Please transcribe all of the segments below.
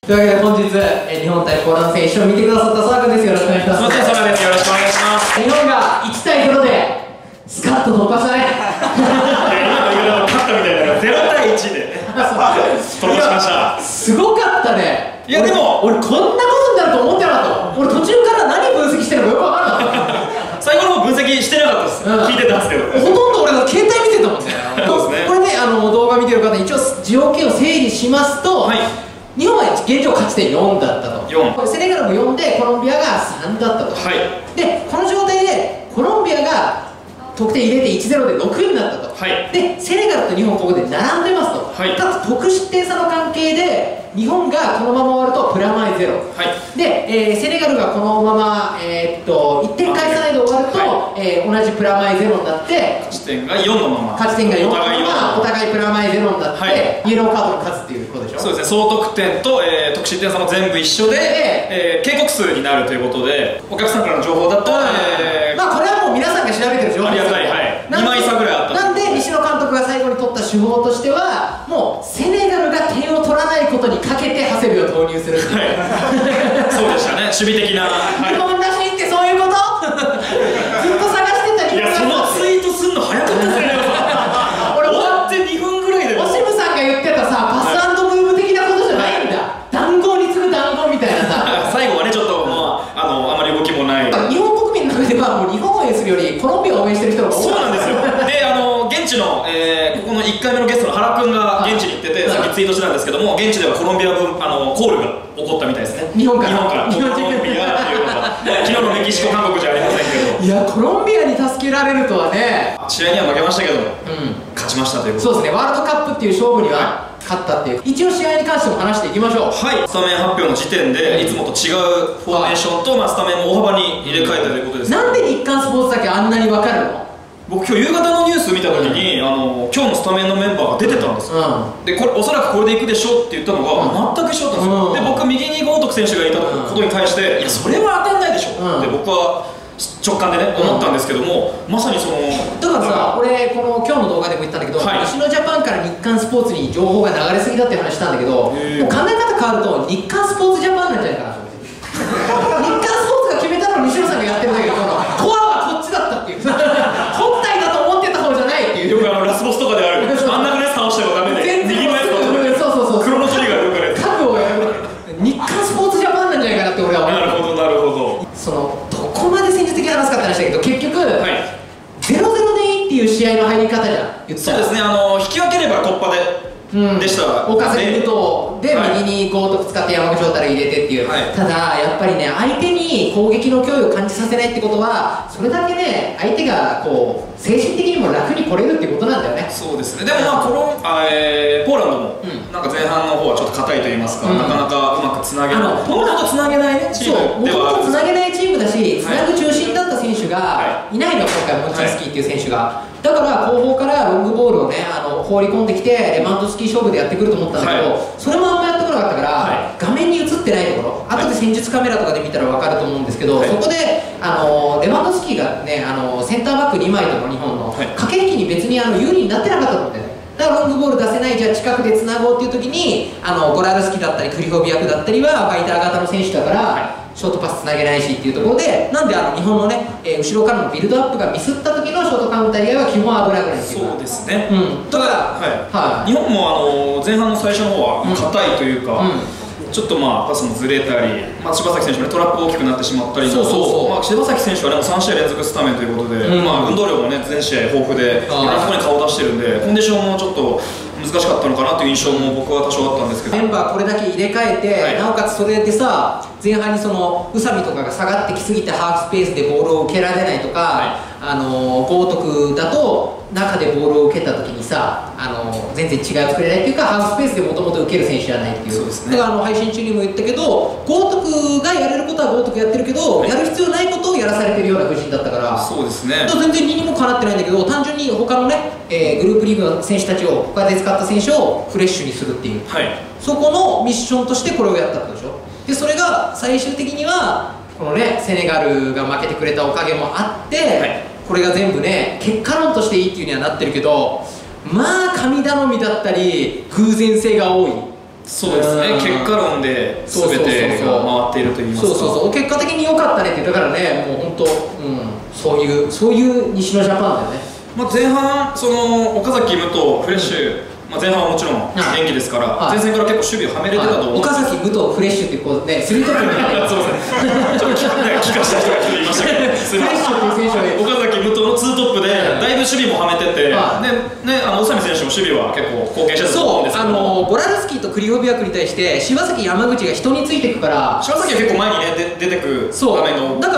というわけで本日、日本対ポーランド戦一緒に見てくださった澤君です。よろしくお願いします。 すみません、澤です。よろしくお願いします。 日本が1対0でスカッと突破したね。 今の勝ったみたいな0対1で突破しました。 すごかったね。 いやでも俺こんなことになると思ってなかった。俺途中から何分析してるのかよく分からなかった。 最後の方分析してなかったです、聞いてたんですけど、 ほとんど俺の携帯見てたもんね。 そうですね。 これね、動画見てる方、一応条件を整理しますと、はい、日本は現状勝ち点4だったと。4、セネガルも4でコロンビアが3だったと。はい、でこの状態でコロンビアが得点入れて 1-0 で6になったと。はい、でセネガルと日本ここで並んでますと。はい、かつ得失点差の関係で日本がこのまま終わるとプラマイ0、はい、で、セネガルがこのまま、1点返さないで終わると、はい、同じプラマイ0になって、 勝ち点が4のまま、 勝ち点が4のままお互いプラマイ0になって、はい、イエローカードの数っていうことでしょ。そうですね、 総得点と、得失点差も全部一緒で、警告数になるということで、お客さんからの情報だと、 まあこれはもう皆さんが調べてる情報ですよ。 ありがたい、はい、2枚差ぐらいあった。 なんで西野監督が最後に取った手法としては、もうセネガルが点を取らないことにかけて長谷部を投入するっていう、 はい、そうでしたね、守備的な、 日本らしいってそういうことずっと探してた日本らしい。 いや、そのツイートすんの早かったですね。俺終わって2分ぐらいで、 オシムさんが言ってたさ、パス&ムーブ的なことじゃないんだ。談合に次ぐ談合みたいなさ。 最後はね、ちょっともうあまり動きもない。 日本国民の中ではもう日本を応援するよりコロンビアを応援してる人が多い。 そうなんですよ。で、現地の、ここの1回目のゲストの原君が現地に行ってて、さっきツイートしてたんですけども、現地ではコロンビア分コールが起こったみたいですね。 日本からコロンビアっていうのが昨日のメキシコ韓国じゃありませんけど、 いやコロンビアに助けられるとはね。 試合には負けましたけど、勝ちましたということで。 そうですね、ワールドカップっていう勝負には勝ったっていう。一応試合に関しても話していきましょう。はい、 スタメン発表の時点でいつもと違うフォーメーションと、スタメンも大幅に入れ替えたということです。 なんで日刊スポーツだけあんなに分かるの？ 僕今日夕方のニュース見た時に、今日のスタメンのメンバーが出てたんですよ。でこれおそらくこれでいくでしょうって言ったのが全く一緒だったんですよ。で僕右に豪徳選手がいたことに対していやそれは当たんないでしょって僕は直感でね思ったんですけども、まさにそのだからさ、俺この今日の動画でも言ったんだけど、西野ジャパンから日刊スポーツに情報が流れすぎだって話したんだけど、もう考え方変わると日刊スポーツジャパンなんじゃないかなと思って。日刊スポーツが決めたのを西野さんがやってるんだけど、コアはこっちだったっていう本体だと思ってた方じゃないっていう。 よくラスボスとかである真ん中のやつ倒してもダメで右のやつ倒してもそうクロノトリガーとかでタグをやる。日刊スポーツジャパンなんじゃないかなって俺は思う。 なるほどなるほど。 そのどこまで戦術的に話すかって話だけど、結局、0-0でいいっていう試合の入り方じゃん。言ったらそうですね、引き分ければ突破でした岡瀬武藤で右に豪徳使って山口翔太入れてっていう、ただやっぱりね、相手に攻撃の脅威を感じさせないってことは、それだけね相手がこう精神的にも楽に来れるってことなんだよね。 そうですね。でもポーランドもなんか前半の方はちょっと硬いと言いますか、なかなかうまくつなげない、もともとつなげないチームではあるんです。 つなげないチームだし、つなぐ中心だった選手がいないの、今回モンチンスキーっていう選手が。だから後方からロングボールをね放り込んできてレバンドフスキー勝負でやってくると思ったんだけど、それもあんまやってこなかったから、画面に映ってないところ、後で戦術カメラとかで見たら分かると思うんですけど、そこでレバンドフスキーがねセンターバック2枚との日本の駆け引きに別に有利になってなかったと思うんだよね。だからロングボール出せない、じゃあ近くでつなごうっていう時にゴラルスキだったりクリホビ役だったりはファイター型の選手だから、ショートパスつなげないしっていうところで、なんで日本のね、後ろからのビルドアップがミスった時のショートカウンター以外は基本危なくないっていうか。 そうですね。ただ日本も前半の最初の方は硬いというか、ちょっとパスもずれたり、柴崎選手もトラップ大きくなってしまったりなど、柴崎選手はね3試合連続スタメンということで、運動量もね全試合豊富でいろんなところに顔を出してるんで、コンディションもちょっと難しかったのかなという印象も僕は多少あったんですけど、 メンバーこれだけ入れ替えて、なおかつそれでさ前半にその宇佐美とかが下がってきすぎてハーフスペースでボールを受けられないとか、豪徳だと中でボールを受けた時にさ全然違う作れないっていうか、ハーフスペースでもともと受ける選手じゃないっていう。だから配信中にも言ったけど、豪徳がやれることは豪徳やってるけど、やる必要ないことをやらされてるような布陣だったから、 そうですね、 全然理にもかなってないんだけど、単純に他のね、グループリーグの選手たちを他で使った選手をフレッシュにするっていう、そこのミッションとしてこれをやったってことでしょ。でそれが最終的にはこのねセネガルが負けてくれたおかげもあって、これが全部ね結果論としていいっていうにはなってるけど、神頼みだったり偶然性が多い。 そうですね、結果論で全てが回っていると言いますか、 結果的に良かったねって、だからね、もう本当、そういう西野ジャパンだよね。 前半、その岡崎、武藤、フレッシュ、前半はもちろん演技ですから、前線から結構守備をはめれてたと思う。 岡崎、武藤、フレッシュってこうね、スリートップみたいな。そうですね。 ちょっと聞かした人が一人いましたけど、 フレッシュっていう選手は岡崎、武藤のツートップで、だいぶ守備もはめてて、宇佐美選手も守備は結構貢献してたと思うんですけど、 ゴラルスキーとクリホビアクに対して、柴崎、山口が人についていくから、 柴崎は結構前にね、出てく場面が多い。 だから、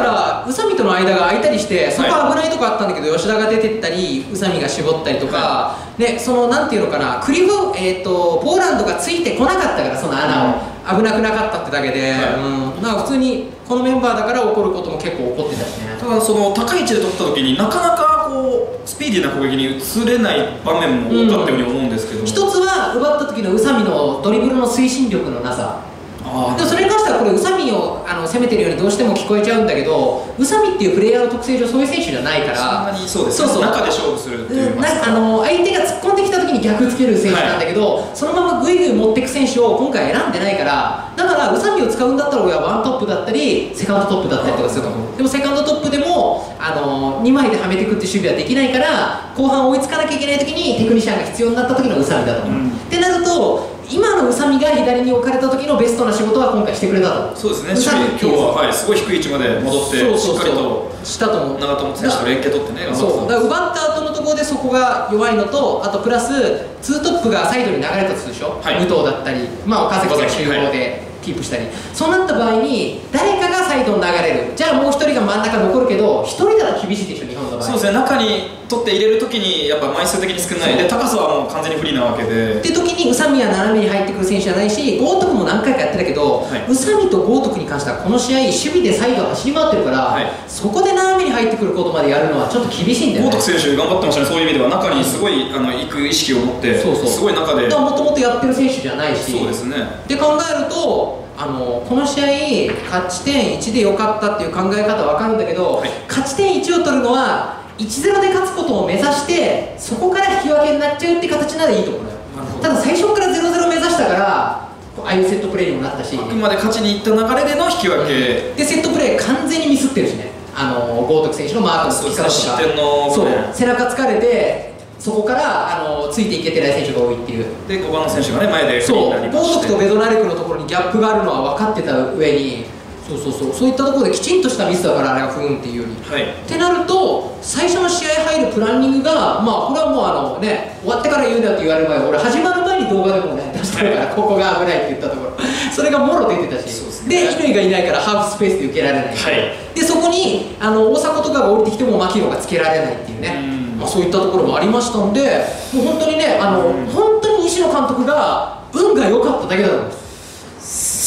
宇佐美との間が空いたりして、そこは危ないとこあったんだけど、吉田が出てったり、宇佐美が絞ったりとか、そのなんていうのかな、ポーランドがついてこなかったから、その穴を危なくなかったってだけで、なんか普通にこのメンバーだから起こることも結構起こってたしね。 ただその高い位置で取った時になかなかこうスピーディーな攻撃に移れない場面も多かったように思うんですけど、 一つは奪った時の宇佐美のドリブルの推進力のなさ。でもそれに関してはこれ宇佐美を攻めてるようにどうしても聞こえちゃうんだけど、宇佐美っていうプレイヤーの特性上そういう選手じゃないから、 そんなにそうですね、中で勝負するっていう相手が突っ込んできた時に逆つける選手なんだけど、そのままグイグイ持っていく選手を今回選んでないから、だから宇佐美を使うんだったら俺はワントップだったりセカンドトップだったりとかすると思う。でもセカンドトップでも2枚ではめていくっていう守備はできないから、後半追いつかなきゃいけない時にテクニシャンが必要になった時の宇佐美だと思う、ってなると今の宇佐美が左に置かれた時のベストな仕事は今回してくれたと。 そうですね、今日は、すごい低い位置まで戻ってしっかりとしたと思う。 長友選手と連携取ってね、 そうだから奪った後のところでそこが弱いのと、あとプラスツートップがサイドに流れたとするでしょ、武藤だったり、岡崎が中央でキープしたり、そうなった場合に誰かがサイドに流れる、じゃあもう一人が真ん中残るけど、一人なら厳しいでしょ、日本の場合。 そうですね、中に取って入れるときにやっぱ枚数的に少ないで、高さはもう完全に不利なわけでって時に宇佐美は斜めに入ってくる選手じゃないし、豪徳も何回かやってたけど、宇佐美と豪徳に関してはこの試合守備でサイド走り回ってるから、そこで斜めに入ってくることまでやるのはちょっと厳しいんだよね。 豪徳選手頑張ってましたね、そういう意味では中にすごい行く意識を持って、すごい中でもともとやってる選手じゃないし、 そうですねって考えるとこの試合勝ち点1で良かったっていう考え方は分かるんだけど、勝ち点1を取るのは 1-0 で勝つことを目指してそこから引き分けになっちゃうって形ならいいと思うよ。ただ最初から 0-0 目指したからああいうセットプレーにもなったし、 あくまで勝ちにいった流れでの引き分け、 でセットプレー完全にミスってるしね、豪徳選手のマークのつき方とか、そう背中つかれてそこからついていけてない選手が多いっていう。 で5番の選手がね前でフリーになりまして、豪徳とベドナレクのところにギャップがあるのは分かってた上に、そういったところできちんとしたミスだからあれが不運っていうより、ってなると最初の試合入るプランニングがこれはもう終わってから言うんだって言われる前、俺始まる前に動画でもね出してるから、ここが危ないって言ったところそれがもろ出てたし、で乾がいないからハーフスペースで受けられない、でそこに大迫とかが降りてきても牧野がつけられないっていうね、そういったところもありましたんで、もう本当にね本当に西野監督が運が良かっただけだと思います。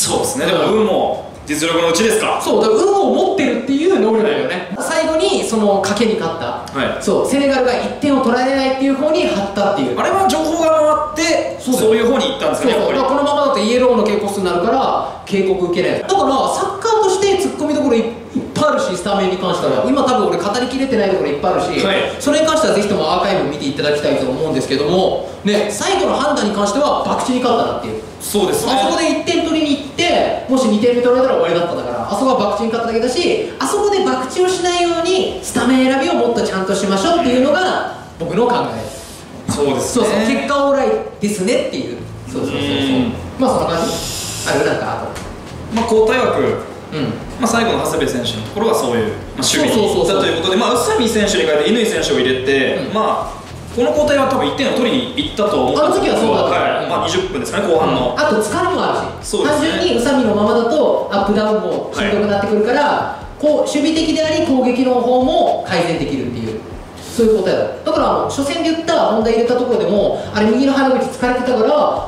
そうですね、でも運も実力のうちですか。 そうだから運を持ってるっていう能力だよね、最後にその賭けに勝った、そうセネガルが1点を取られないっていう方に張ったっていう、 あれは情報が回ってそういう方に行ったんですかね。 このままだとイエローの警告数になるから警告受けない。だからサッカーとして突っ込みどころいっぱいあるし、スタメンに関しては今多分俺語りきれてないところいっぱいあるし、それに関してはぜひともアーカイブ見ていただきたいと思うんですけどもね、最後の判断に関しては博打に勝ったなっていう。 そうですね、 あそこで1点取りに行ってもし2点目取られたら終わりだったんだから、あそこは博打に勝っただけだし、あそこで博打をしないようにスタメン選びをもっとちゃんとしましょうっていうのが僕の考えです。 そうですね、 結果オーライですねっていう、そんな感じある。なんかあと交代枠、最後の長谷部選手のところはそういう、守備に行ったということで、宇佐美選手に代えて乾選手を入れて、この交代は多分1点を取りに行ったと思うんですけど、20分ですかね、後半の。あと疲れもあるし、単純に宇佐美のままだとアップダウンもしんどくなってくるから、守備的であり攻撃の方も改善できるっていう、そういう答えだ。だから初戦で言った問題入れたところでも、あれ右の鼻口疲れてたから、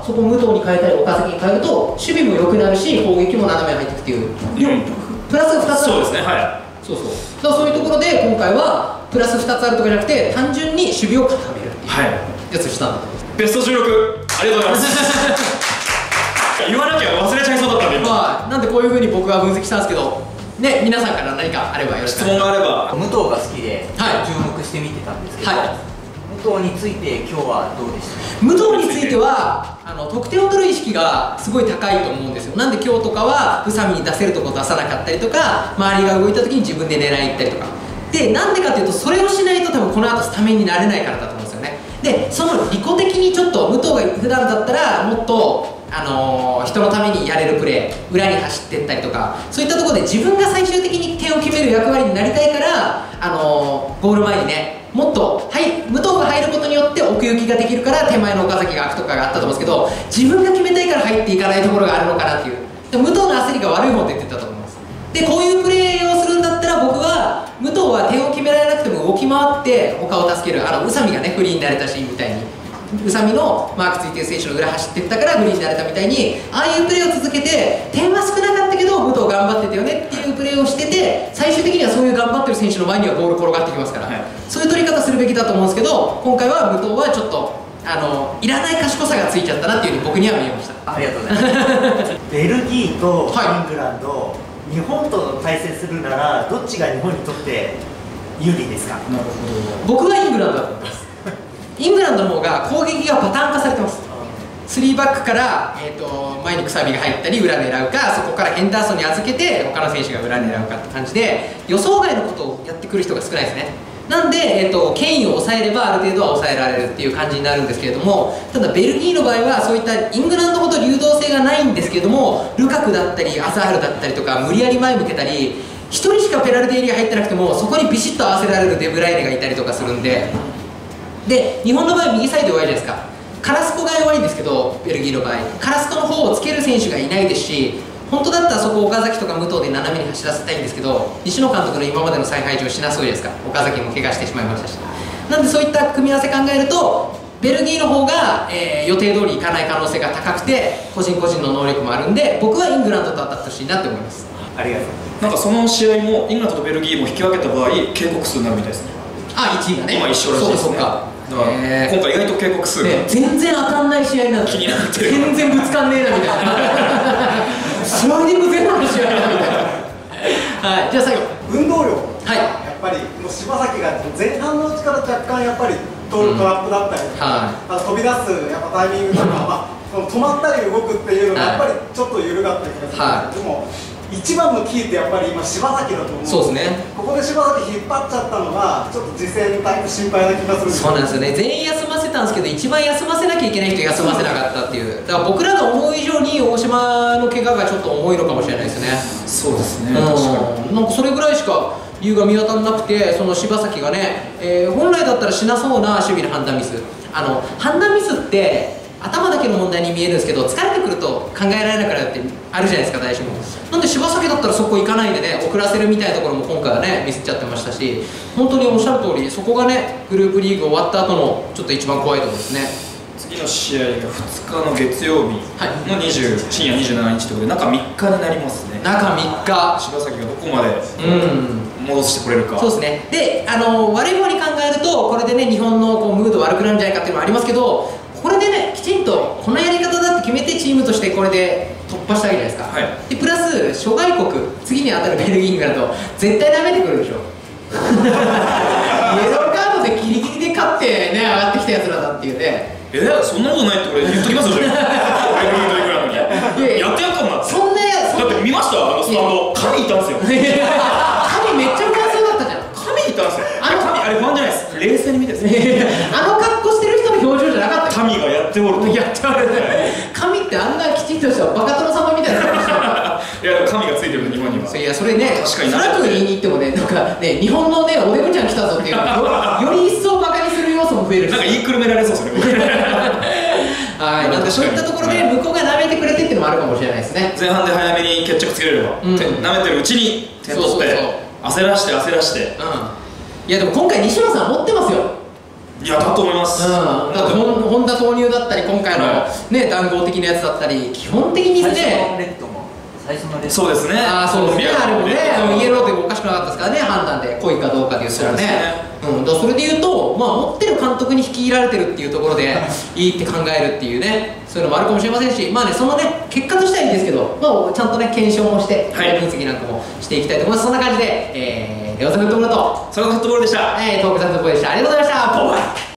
そこ武藤に変えたり岡崎に変えると守備も良くなるし攻撃も斜めに入っていくっていう、プラスが2つある。そうですね、だからそういうところで今回はプラス2つあるとかじゃなくて、単純に守備を固めるっていうやつをしたんだと思います。 ベスト16ありがとうございます言わなきゃ忘れちゃいそうだったんで、 なんでこういうふうに僕は分析したんですけどね、皆さんから何かあればよろしく。 質問があれば。 武藤が好きで注目して見てたんですけど、武藤について今日はどうでしたか？ 武藤については得点を取る意識がすごい高いと思うんですよ。なんで今日とかは宇佐美に出せるとこ出さなかったりとか、周りが動いた時に自分で狙いに行ったりとかで、なんでかっていうとそれをしないと多分この後スタメンになれないからだと思うんですよね。でその利己的にちょっと武藤が普段だったらもっと人のためにやれるプレー、裏に走っていったりとか、そういったところで自分が最終的に点を決める役割になりたいから、ゴール前にねもっと、武藤が入ることによって奥行きができるから手前の岡崎が空くとかがあったと思うんですけど、自分が決めたいから入っていかないところがあるのかなっていう。で武藤の焦りが悪い方って言ってたと思います。でこういうプレーをするんだったら僕は武藤は点を決められなくても動き回って他を助ける、宇佐美がねフリーになれたシーンみたいに、宇佐美のマークついてる選手の裏走ってったからフリーになれたみたいに、ああいうプレーを続けて点は少なかったけど武藤頑張ってたよねっていうプレーをしてて、最終的にはそういう頑張ってる選手の前にはボール転がってきますから、そういう取り方するべきだと思うんですけど、今回は武藤はちょっといらない賢さがついちゃったなっていうふうに僕には見えました。 ありがとうございますベルギーとイングランド、日本と対戦するならどっちが日本にとって有利ですか？ なるほど。僕はイングランドだと思います。イングランドの方が攻撃がパターン化されてます。3バックから、前にくさびが入ったり裏狙うか、そこからヘンダーソンに預けて他の選手が裏狙うかって感じで、予想外のことをやってくる人が少ないですね。なんで、権威を抑えればある程度は抑えられるっていう感じになるんですけれども、ただベルギーの場合はそういったイングランドほど流動性がないんですけども、ルカクだったりアザールだったりとか無理やり前向けたり、1人しかペナルティーエリア入ってなくてもそこにビシッと合わせられるデブライネがいたりとかするんで、日本の場合右サイド弱いじゃないですか。カラスコが弱いんですけど、ベルギーの場合カラスコの方をつける選手がいないですし、本当だったらそこ岡崎とか武藤で斜めに走らせたいんですけど、西野監督の今までの采配上しなそうですか。岡崎も怪我してしまいましたし、なんでそういった組み合わせ考えるとベルギーの方が、予定通りいかない可能性が高くて、個人個人の能力もあるんで、僕はイングランドと当たってほしいなって思います。 ありがとう。 なんかその試合もイングランドとベルギーも引き分けた場合警告数になるみたいですね。 1位がね今一緒らしいですね。今回意外と警告数が全然当たんない試合なんだ。 気になってる。 全然ぶつかんねえなみたいなスライディングゼロの試合だみたいなはい、じゃあ最後運動量がやっぱりもう柴崎が前半のうちから若干やっぱりトラップだったりとか、飛び出すやっぱタイミングとか、止まったり動くっていうのがやっぱりちょっと緩かった気がするんですけど、でも一番のキーってやっぱり今柴崎だと思うんで、 そうですね、 ここで柴崎引っ張っちゃったのがちょっと実戦タイプ心配な気がするんですよ。 そうなんですよね。全員休ませたんですけど、一番休ませなきゃいけない人休ませなかったっていう、だから僕らが思う以上に大島の怪我がちょっと重いのかもしれないですね。 そうですね、確かになんかそれぐらいしか理由が見当たらなくて、その柴崎がね、本来だったらしなそうな守備の判断ミス、判断ミスって頭だけの問題に見えるんですけど、疲れてくると考えられなくなるってあるじゃないですか、誰しも。なんで柴崎だったらそこ行かないでね、遅らせるみたいなところも今回はねミスっちゃってましたし、本当におっしゃる通り、そこがねグループリーグ終わった後のちょっと一番怖いところですね。 次の試合が2日の月曜日の深夜27日ということで、中3日になりますね。 中3日、 柴崎がどこまで戻してこれるか。 そうですね。で、悪い方に考えるとこれでね日本のこうムード悪くなるんじゃないかっていうのもありますけど、これでねきちんとこのやり方だって決めてチームとしてこれで突破したわけじゃないですか、でプラス諸外国、次に当たるベルギー、イングランド絶対舐めてくるでしょイエローカードでギリギリで勝ってね上がってきたやつらだっていうね。 そんなことないって俺言っときますよ、ベルギーとイングランドにやってやったんだって。 そんなやだって見ました、スタンド神いたんですよ。 神めっちゃうまそうだったじゃん。 神いたんですよ。あれ不安じゃないです、冷静に見てですね格好してる人の表情じゃなかった。 神がやっておると。 やっておる神ってあんなきちんとしたバカ殿様みたいな感じしていやでも神がついてる日本には。 いやそれね、 確かにスラック言いに行ってもね、なんかね日本のねおデブちゃん来たぞっていうより一層バカにする要素も増えるし、 なんか言いくるめられそうですねはい、なんでそういったところで向こうが舐めてくれてっていうのもあるかもしれないですね。 前半で早めに決着つけれれば、舐めてるうちに点取って焦らしていやでも今回西野さん持ってますよ。 いやだと思います。 だって本田投入だったり今回のね談合的なやつだったり、基本的にねそうですね、 そうですね、あれもねイエローでもおかしくなかったですからね、判断で故意かどうかで言ったらね。それで言うと、持ってる監督に率いられてるっていうところでいいって考えるっていうね、そういうのもあるかもしれませんし、そのね結果としてはいいんですけど、ちゃんとね検証もして分析なんかもしていきたいと思います。そんな感じでレオザフットボールとそれのフットボールでした。 トークザフットボールでした。ありがとうございました。